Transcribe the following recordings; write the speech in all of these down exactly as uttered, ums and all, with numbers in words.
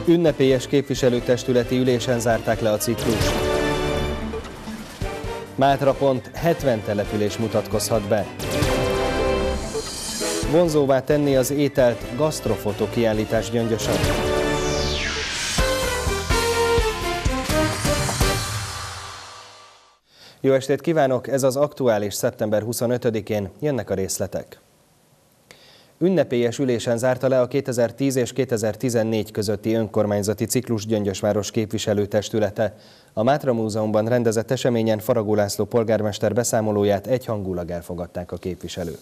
Ünnepélyes képviselőtestületi ülésen zárták le a ciklust. Mátra pont hetven település mutatkozhat be. Vonzóvá tenni az ételt gasztrofotó kiállítás Gyöngyösön. Jó estét kívánok! Ez az aktuális szeptember huszonötödikén, jönnek a részletek. Ünnepélyes ülésen zárta le a kétezer-tíz és kétezer-tizennégy közötti önkormányzati ciklus Gyöngyösváros képviselőtestülete. A Mátra Múzeumban rendezett eseményen Faragó László polgármester beszámolóját egyhangulag elfogadták a képviselők.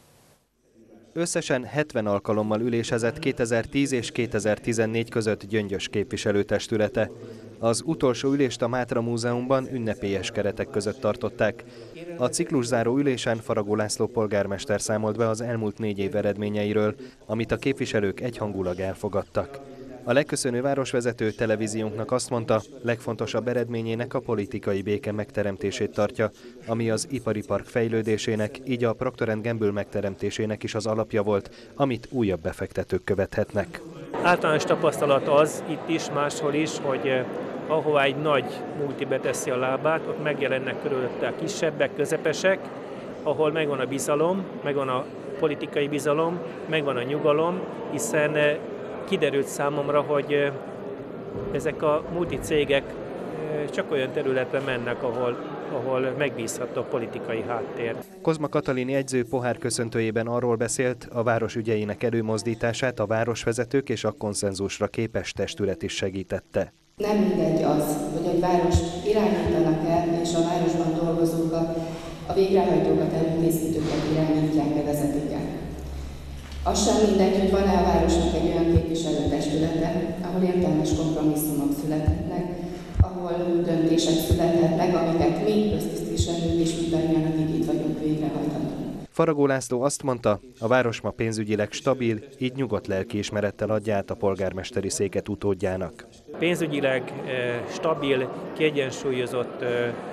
Összesen hetven alkalommal ülésezett kétezer-tíz és kétezer-tizennégy között Gyöngyös képviselőtestülete. Az utolsó ülést a Mátra Múzeumban ünnepélyes keretek között tartották. A cikluszáró ülésen Faragó László polgármester számolt be az elmúlt négy év eredményeiről, amit a képviselők egyhangulag elfogadtak. A legköszönő városvezető televíziónknak azt mondta, legfontosabb eredményének a politikai béke megteremtését tartja, ami az ipari park fejlődésének, így a Procter and Gamble megteremtésének is az alapja volt, amit újabb befektetők követhetnek. Általános tapasztalat az itt is, máshol is, hogy eh, ahová egy nagy multi beteszi a lábát, ott megjelennek körülötte a kisebbek, közepesek, ahol megvan a bizalom, megvan a politikai bizalom, megvan a nyugalom, hiszen eh, kiderült számomra, hogy ezek a multicégek csak olyan területre mennek, ahol, ahol megbízható politikai háttér. Kozma Katalin jegyző pohár köszöntőjében arról beszélt, a város ügyeinek előmozdítását a városvezetők és a konszenzusra képes testület is segítette. Nem mindegy az, hogy egy várost irányítanak el, és a városban dolgozókat, a végrehajtókat, előkészítőket irányítják, vezetik el. Az sem mindegy, hogy van-e a városnak egy olyan képviselőtestülete, ahol értelmes kompromisszumok születhetnek, ahol döntések születhetnek, amiket mi köztisztviselők és mindannyian, akik itt vagyunk, végrehajthatunk. Faragó László azt mondta, a város ma pénzügyileg stabil, így nyugodt lelkiismerettel adja át a polgármesteri széket utódjának. Pénzügyileg stabil, kiegyensúlyozott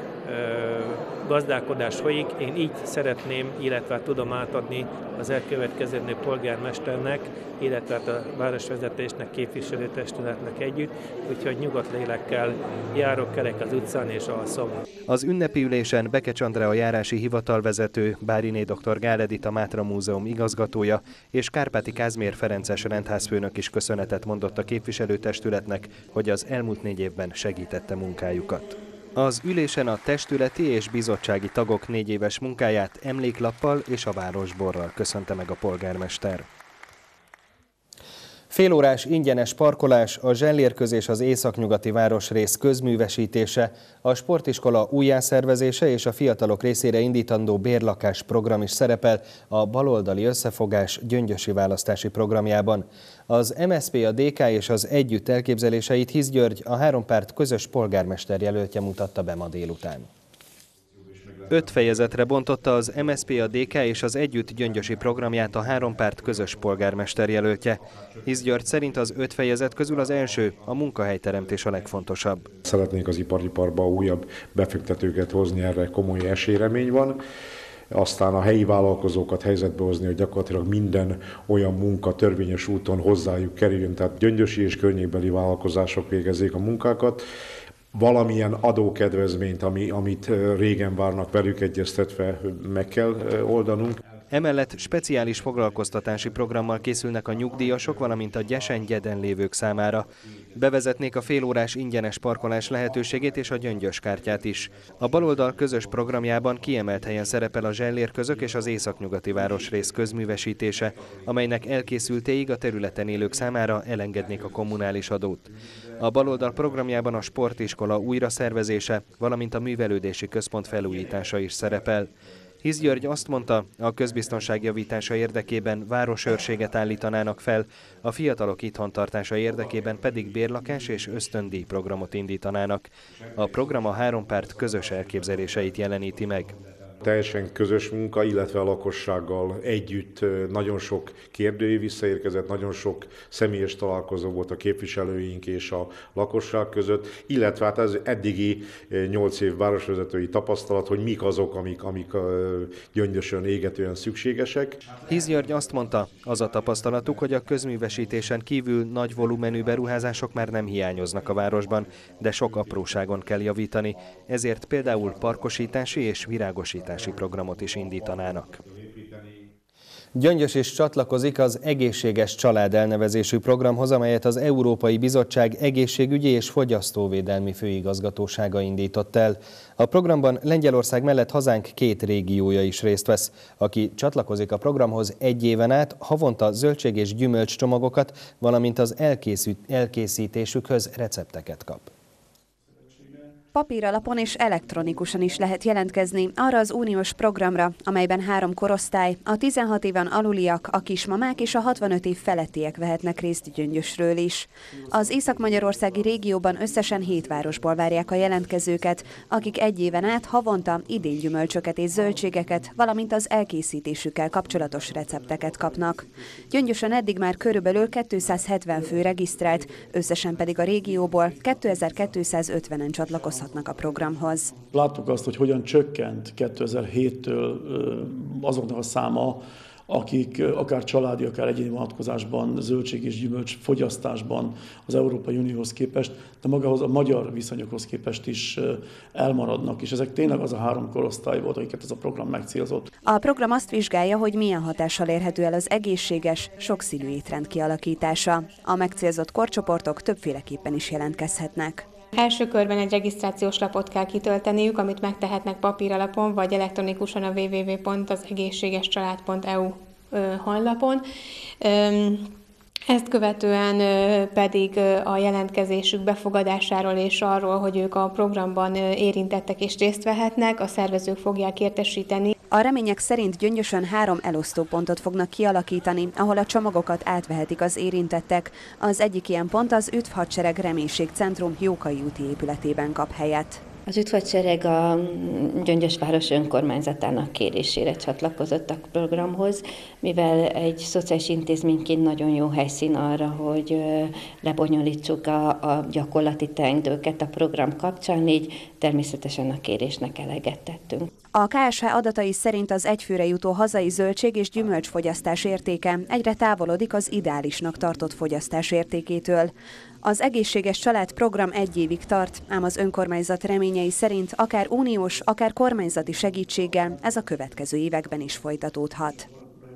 gazdálkodás folyik. Én így szeretném, illetve tudom átadni az elkövetkező polgármesternek, illetve a városvezetésnek, képviselőtestületnek együtt, úgyhogy nyugodt lélekkel járok kerek az utcán és alszom. Az ünnepi ülésen Bekecs Andrea járási hivatalvezető, Báriné dr. Gál Edit a Mátra Múzeum igazgatója és Kárpáti Kázmér Ferences rendházfőnök is köszönetet mondott a képviselőtestületnek, hogy az elmúlt négy évben segítette munkájukat. Az ülésen a testületi és bizottsági tagok négy éves munkáját emléklappal és a városborral köszönte meg a polgármester. Félórás ingyenes parkolás, a zsellérközés az északnyugati városrész közművesítése, a sportiskola újjászervezése és a fiatalok részére indítandó bérlakás program is szerepel a baloldali összefogás gyöngyösi választási programjában. Az em es zé pé, a dé ká és az Együtt elképzeléseit Hisz György, a három párt közös polgármester jelöltje mutatta be ma délután. Öt fejezetre bontotta az em es zé pé, a dé ká és az Együtt gyöngyösi programját a három párt közös polgármester jelöltje. Hisz György szerint az öt fejezet közül az első, a munkahelyteremtés a legfontosabb. Szeretnénk az ipariparba újabb befektetőket hozni, erre komoly esélyremény van. Aztán a helyi vállalkozókat helyzetbe hozni, hogy gyakorlatilag minden olyan munka törvényes úton hozzájuk kerüljön, tehát gyöngyösi és környékbeli vállalkozások végezzék a munkákat. Valamilyen adókedvezményt, ami, amit régen várnak velük egyeztetve, meg kell oldanunk. Emellett speciális foglalkoztatási programmal készülnek a nyugdíjasok, valamint a gyesen-gyeden lévők számára. Bevezetnék a félórás ingyenes parkolás lehetőségét és a gyöngyös kártyát is. A baloldal közös programjában kiemelt helyen szerepel a zsellérközök és az északnyugati városrész közművesítése, amelynek elkészültéig a területen élők számára elengednék a kommunális adót. A baloldal programjában a sportiskola újraszervezése, valamint a művelődési központ felújítása is szerepel. Hisz György azt mondta, a közbiztonság javítása érdekében városőrséget állítanának fel, a fiatalok itthontartása érdekében pedig bérlakás és ösztöndíj programot indítanának. A program a három párt közös elképzeléseit jeleníti meg. Teljesen közös munka, illetve a lakossággal együtt nagyon sok kérdőív visszaérkezett, nagyon sok személyes találkozó volt a képviselőink és a lakosság között, illetve hát ez eddigi nyolc év városvezetői tapasztalat, hogy mik azok, amik, amik Gyöngyösön égetően szükségesek. Hisz György azt mondta, az a tapasztalatuk, hogy a közművesítésen kívül nagy volumenű beruházások már nem hiányoznak a városban, de sok apróságon kell javítani, ezért például parkosítási és virágosítási programot is indítanának. Gyöngyös is csatlakozik az Egészséges Család elnevezésű programhoz, amelyet az Európai Bizottság Egészségügyi és Fogyasztóvédelmi Főigazgatósága indított el. A programban Lengyelország mellett hazánk két régiója is részt vesz. Aki csatlakozik a programhoz egy éven át, havonta zöldség- és gyümölcscsomagokat, valamint az elkészítésükhöz recepteket kap. Papíralapon és elektronikusan is lehet jelentkezni arra az uniós programra, amelyben három korosztály, a tizenhat éven aluliak, a kismamák és a hatvanöt év felettiek vehetnek részt Gyöngyösről is. Az észak-magyarországi régióban összesen hét városból várják a jelentkezőket, akik egy éven át havonta idénygyümölcsöket és zöldségeket, valamint az elkészítésükkel kapcsolatos recepteket kapnak. Gyöngyösön eddig már körülbelül kétszázhetven fő regisztrált, összesen pedig a régióból kétezer-kétszázötvenen csatlakozhatnak a programhoz. Láttuk azt, hogy hogyan csökkent kétezer-héttől azoknak a száma, akik akár családi, akár egyéni vonatkozásban, zöldség és gyümölcs fogyasztásban az Európai Unióhoz képest, de magához a magyar viszonyokhoz képest is elmaradnak, és ezek tényleg az a három korosztály volt, akiket ez a program megcélzott. A program azt vizsgálja, hogy milyen hatással érhető el az egészséges, sokszínű étrend kialakítása. A megcélzott korcsoportok többféleképpen is jelentkezhetnek. Első körben egy regisztrációs lapot kell kitölteniük, amit megtehetnek papíralapon, vagy elektronikusan a double-u double-u double-u pont az egészséges család pont e u honlapon. Ezt követően pedig a jelentkezésük befogadásáról és arról, hogy ők a programban érintettek és részt vehetnek, a szervezők fogják értesíteni. A remények szerint Gyöngyösön három elosztópontot fognak kialakítani, ahol a csomagokat átvehetik az érintettek. Az egyik ilyen pont az ÜTV Hadsereg Reménységcentrum Jókai úti épületében kap helyet. Az ÜTV Hadsereg a Gyöngyös város önkormányzatának kérésére csatlakozott a programhoz, mivel egy szociális intézményként nagyon jó helyszín arra, hogy lebonyolítsuk a, a gyakorlati teendőket a program kapcsán, így természetesen a kérésnek eleget tettünk. A ká es há adatai szerint az egyfőre jutó hazai zöldség és gyümölcsfogyasztás értéke egyre távolodik az ideálisnak tartott fogyasztás értékétől. Az Egészséges Család program egy évig tart, ám az önkormányzat reményei szerint akár uniós, akár kormányzati segítséggel ez a következő években is folytatódhat.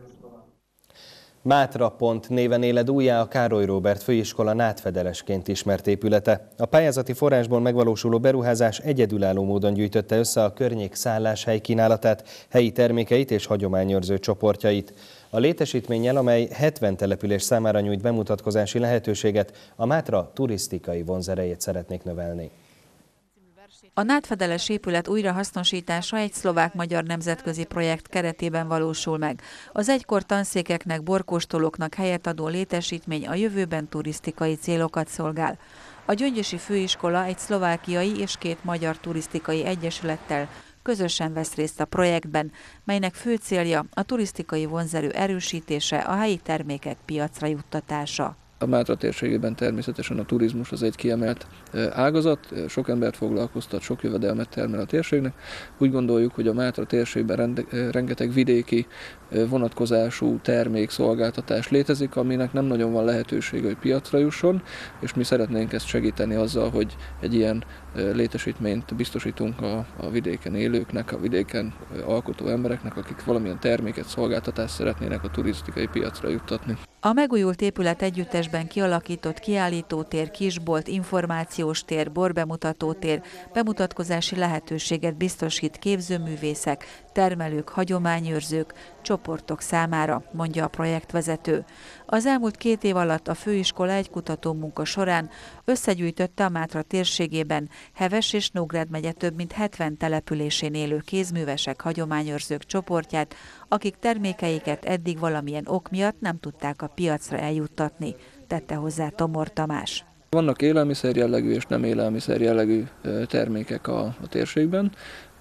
Mátra pont néven éled újjá a Károly Róbert Főiskola nátfedelesként ismert épülete. A pályázati forrásból megvalósuló beruházás egyedülálló módon gyűjtötte össze a környék szálláshely kínálatát, helyi termékeit és hagyományőrző csoportjait. A létesítménnyel, amely hetven település számára nyújt bemutatkozási lehetőséget, a Mátra turisztikai vonzerejét szeretnék növelni. A nátfedeles épület újrahasznosítása egy szlovák-magyar nemzetközi projekt keretében valósul meg. Az egykor tanszékeknek, borkóstolóknak helyet adó létesítmény a jövőben turisztikai célokat szolgál. A Gyöngyösi Főiskola egy szlovákiai és két magyar turisztikai egyesülettel közösen vesz részt a projektben, melynek fő célja a turisztikai vonzerő erősítése, a helyi termékek piacra juttatása. A Mátra térségében természetesen a turizmus az egy kiemelt ágazat, sok embert foglalkoztat, sok jövedelmet termel a térségnek. Úgy gondoljuk, hogy a Mátra térségben rengeteg vidéki vonatkozású termék, szolgáltatás létezik, aminek nem nagyon van lehetőség, hogy piacra jusson, és mi szeretnénk ezt segíteni azzal, hogy egy ilyen létesítményt biztosítunk a, a vidéken élőknek, a vidéken alkotó embereknek, akik valamilyen terméket, szolgáltatást szeretnének a turisztikai piacra juttatni. A megújult épület együttesben kialakított kiállítótér, kisbolt, információs tér, borbemutatótér, bemutatkozási lehetőséget biztosít képzőművészek, termelők, hagyományőrzők, csoportok számára, mondja a projektvezető. Az elmúlt két év alatt a főiskola egy kutatómunka során összegyűjtötte a Mátra térségében Heves és Nógrád megye több mint hetven településén élő kézművesek, hagyományőrzők csoportját, akik termékeiket eddig valamilyen ok miatt nem tudták a piacra eljuttatni, tette hozzá Tomor Tamás. Vannak élelmiszer jellegű és nem élelmiszer jellegű termékek a, a térségben.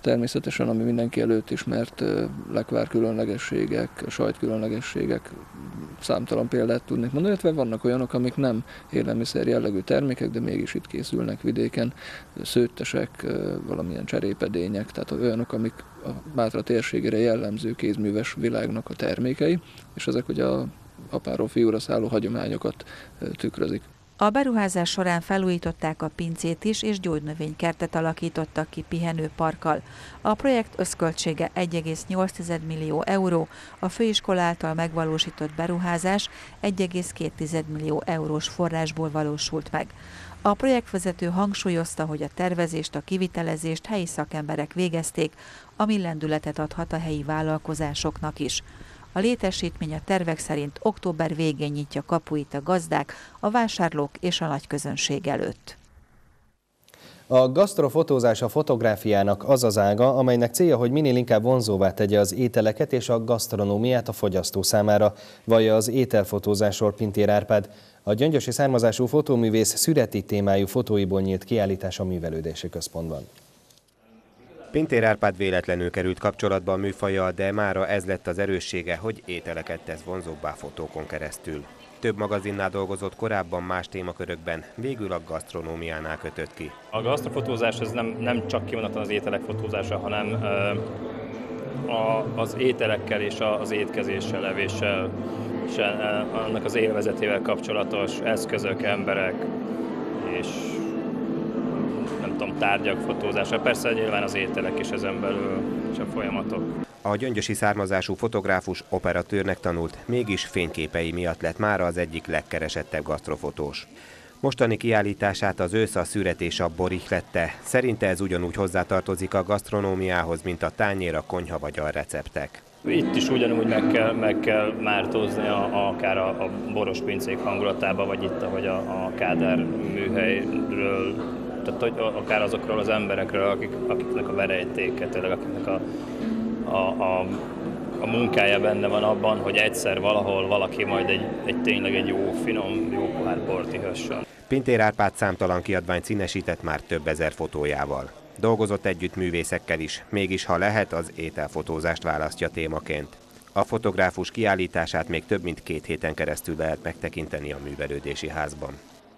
Természetesen, ami mindenki előtt ismert lekvár különlegességek, sajt különlegességek, számtalan példát tudnék mondani, illetve vannak olyanok, amik nem élelmiszer jellegű termékek, de mégis itt készülnek vidéken, szőttesek, valamilyen cserépedények, tehát olyanok, amik a Mátra térségére jellemző kézműves világnak a termékei, és ezek ugye a apáról fiúra szálló hagyományokat tükrözik. A beruházás során felújították a pincét is, és gyógynövénykertet alakítottak ki pihenőparkkal. A projekt összköltsége egy egész nyolc millió euró, a főiskola által megvalósított beruházás egy egész két millió eurós forrásból valósult meg. A projektvezető hangsúlyozta, hogy a tervezést, a kivitelezést helyi szakemberek végezték, ami lendületet adhat a helyi vállalkozásoknak is. A létesítmény a tervek szerint október végén nyitja kapuit a gazdák, a vásárlók és a nagy közönség előtt. A gasztrofotózás a fotográfiának az az ága, amelynek célja, hogy minél inkább vonzóvá tegye az ételeket és a gasztronómiát a fogyasztó számára, vallja az ételfotózásról Pintér Árpád. A gyöngyösi származású fotóművész szüreti témájú fotóiból nyílt kiállítás a Művelődési Központban. Pintér Árpád véletlenül került kapcsolatba a műfajjal, de mára ez lett az erőssége, hogy ételeket tesz vonzóbbá fotókon keresztül. Több magazinnál dolgozott korábban más témakörökben, végül a gasztronómiánál kötött ki. A gasztrofotózás ez nem, nem csak kimondottan az ételek fotózása, hanem a, az ételekkel és az étkezéssel, levéssel, és annak az élvezetével kapcsolatos eszközök, emberek és nem tudom, tárgyak fotózása. Persze nyilván az ételek is ezen belül, és a folyamatok. A gyöngyösi származású fotográfus operatőrnek tanult, mégis fényképei miatt lett mára az egyik legkeresettebb gasztrofotós. Mostani kiállítását az ősz, a szüret és a bor ihlette. Szerinte ez ugyanúgy hozzátartozik a gasztronómiához, mint a tányér, a konyha vagy a receptek. Itt is ugyanúgy meg kell, meg kell mártózni a, a, akár a, a boros pincék hangulatába, vagy itt, ahogy a, a Kádár műhelyről, tehát hogy akár azokról az emberekről, akik, akiknek a verejtéke, tényleg akiknek a, a, a, a munkája benne van abban, hogy egyszer valahol valaki majd egy, egy tényleg egy jó, finom, jó pohár bort ihasson. Pintér Árpád számtalan kiadványt színesített már több ezer fotójával. Dolgozott együtt művészekkel is, mégis ha lehet, az ételfotózást választja témaként. A fotográfus kiállítását még több mint két héten keresztül lehet megtekinteni a Művelődési Házban.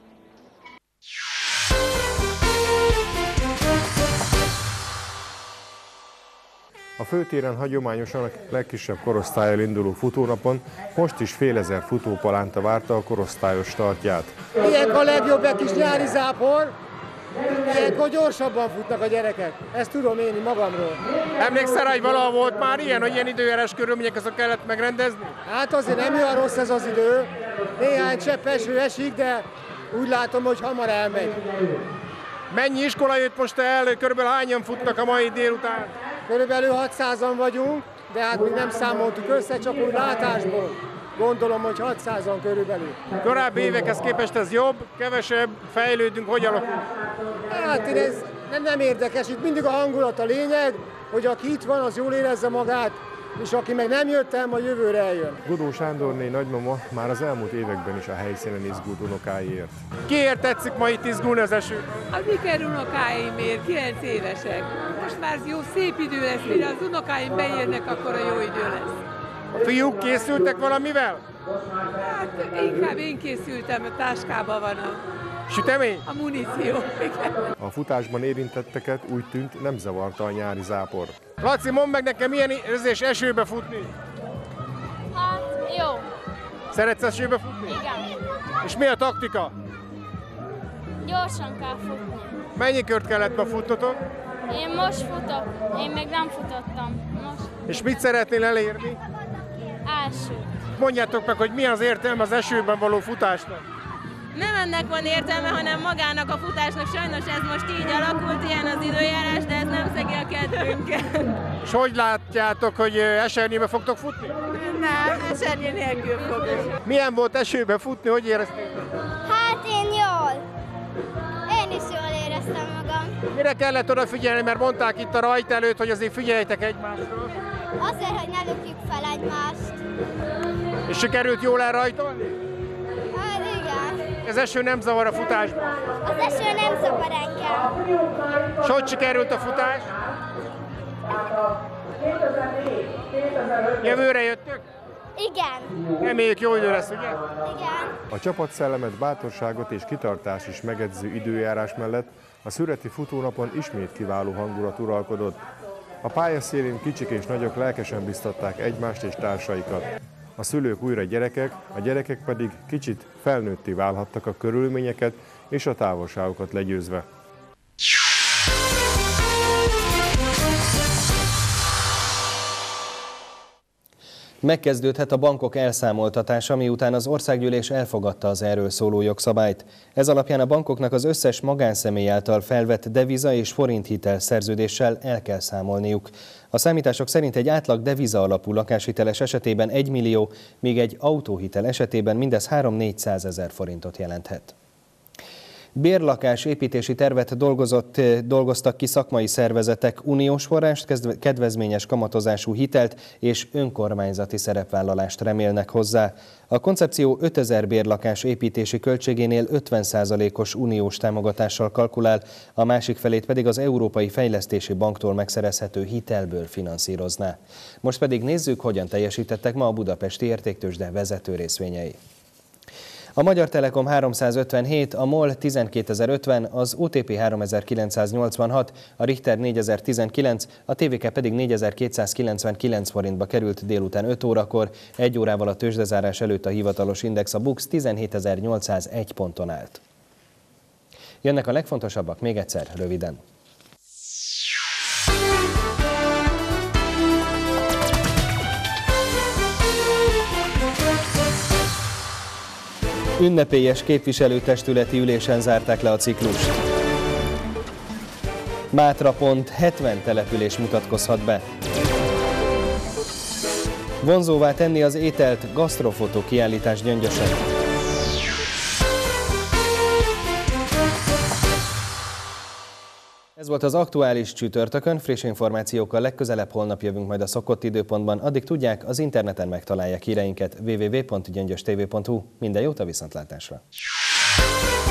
A főtéren hagyományosan a legkisebb korosztállyal induló futónapon most is fél ezer futópalánta várta a korosztályos startját. Ilyenkor a legjobb egy kis nyári zápor, ilyenkor gyorsabban futnak a gyerekek. Ezt tudom én magamról. Emlékszel, hogy valahol volt már ilyen, hogy ilyen időjárás körülmények között kellett megrendezni? Hát azért nem olyan rossz ez az idő. Néhány csepp eső esik, de úgy látom, hogy hamar elmegy. Mennyi iskola jött most el? Körülbelül hányan futnak a mai délután? Körülbelül hatszázan vagyunk, de hát még nem számoltuk össze, csak úgy látásból. Gondolom, hogy hatszázan körülbelül. Korábbi évekhez képest ez jobb, kevesebb, fejlődünk, hogy alakul? Hát ez nem, nem érdekes, itt mindig a hangulat a lényeg, hogy aki itt van, az jól érezze magát, és aki meg nem jött el, majd jövőre eljön. Godó Sándorné nagymama már az elmúlt években is a helyszínen izgult unokáiért. Kiért tetszik ma itt izgulni az eső? A Miker unokáimért, kilenc évesek. Most már jó szép idő lesz, mire az unokáim beérnek, akkor a jó idő lesz. A fiúk készültek valamivel? Hát inkább én készültem, a táskában van a... Sütemény? A muníció. A futásban érintetteket úgy tűnt, nem zavarta a nyári zápor. Laci, mondd meg nekem, milyen érzés esőbe futni? Hát, jó. Szeretsz esőbe futni? Igen. És mi a taktika? Gyorsan kell futni. Mennyi kört kellett ma futnotok? Én most futok, én még nem futottam. Most. És mit szeretnél elérni? Első. Mondjátok meg, hogy mi az értelme az esőben való futásnak? Nem ennek van értelme, hanem magának a futásnak. Sajnos ez most így alakult, ilyen az időjárás, de ez nem szegi a kedvünket. És hogy látjátok, hogy esernyőbe fogtok futni? Nem, esernyő nélkül fogok. Milyen volt esőbe futni, hogy éreztétek? Hát én jól. Én is jól éreztem magam. Mire kellett odafigyelni, mert mondták itt a rajt előtt, hogy azért figyeljetek egymásra? Azért, hogy ne lökjük fel egymást. És sikerült jól elrajtolni? Hát igen. Ez eső nem zavar a futásban? Az eső nem zavar engem. És hogy sikerült a futás? Jövőre jöttök? Igen. Reméljük jó idő lesz, ugye? Igen. A csapatszellemet, bátorságot és kitartás is megedző időjárás mellett a szüreti futónapon ismét kiváló hangulat uralkodott. A pályaszélén kicsik és nagyok lelkesen biztatták egymást és társaikat. A szülők újra gyerekek, a gyerekek pedig kicsit felnőtté válhattak a körülményeket és a távolságokat legyőzve. Megkezdődhet a bankok elszámoltatása, miután az országgyűlés elfogadta az erről szóló jogszabályt. Ez alapján a bankoknak az összes magánszemély által felvett deviza és forinthitel szerződéssel el kell számolniuk. A számítások szerint egy átlag deviza alapú lakáshiteles esetében egy millió, míg egy autóhitel esetében mindez három-négyszázezer forintot jelenthet. Bérlakás építési tervet dolgozott, dolgoztak ki szakmai szervezetek, uniós forrást, kedvezményes kamatozású hitelt és önkormányzati szerepvállalást remélnek hozzá. A koncepció ötezer bérlakás építési költségénél ötven százalékos uniós támogatással kalkulál, a másik felét pedig az Európai Fejlesztési Banktól megszerezhető hitelből finanszírozná. Most pedig nézzük, hogyan teljesítettek ma a budapesti értéktőzsde vezető részvényei. A Magyar Telekom háromszázötvenhét, a MOL tizenkétezer-ötven, az o té pé háromezer-kilencszáznyolcvanhat, a Richter négyezer-tizenkilenc, a té vé ká pedig négyezer-kétszázkilencvenkilenc forintba került délután öt órakor, egy órával a tőzsdezárás előtt a hivatalos index, a BUX tizenhétezer-nyolcszázegy ponton állt. Jönnek a legfontosabbak még egyszer, röviden. Ünnepélyes képviselőtestületi ülésen zárták le a ciklust. Mátra.pont hetven település mutatkozhat be. Vonzóvá tenni az ételt, gasztrofotó kiállítás Gyöngyösen. Ez volt az aktuális csütörtökön, friss információkkal legközelebb holnap jövünk majd a szokott időpontban. Addig tudják, az interneten megtalálják híreinket double-u double-u double-u pont gyöngyös t v pont hu. Minden jót a viszontlátásra!